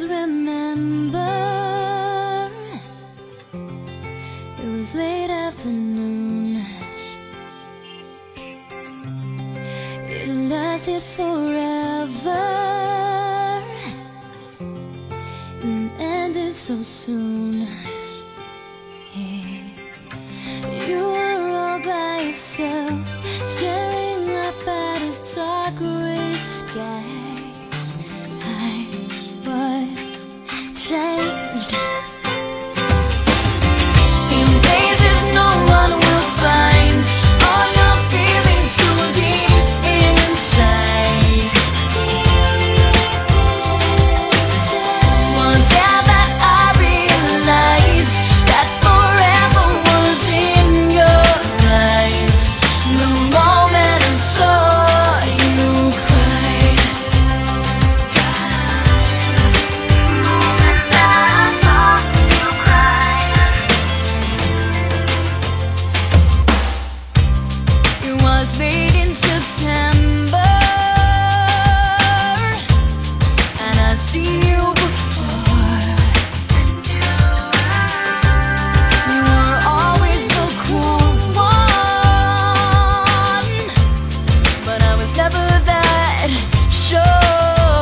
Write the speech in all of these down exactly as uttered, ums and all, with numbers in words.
remember, it was late afternoon. It lasted forever and ended so soon. Yeah. You were all by yourself, staring up at a dark gray sky. I was changed in places no one will find. All your feelings so deep inside. Deep inside. Was there that I realized that forever was in your eyes. The moment I saw you cry. It was late in September, and I'd seen you before. You were always the cool one, but I was never that sure.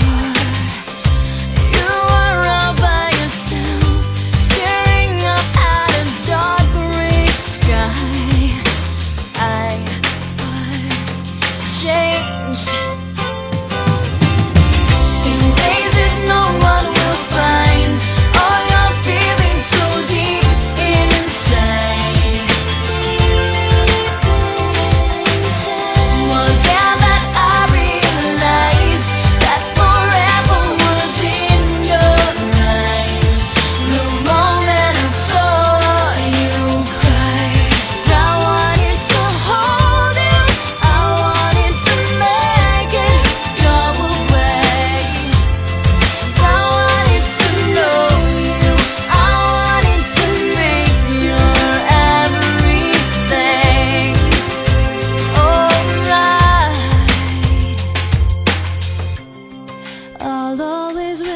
You were all by yourself, staring up at a dark gray sky. I was changed in places no one will find. All your feelings so deep inside. Deep inside. Was there that I realized that forever was in your eyes. The moment I saw you cry. I wanted to hold you, I wanted to make it your way. I wanted to know you, I wanted to make your everything alright. I'll always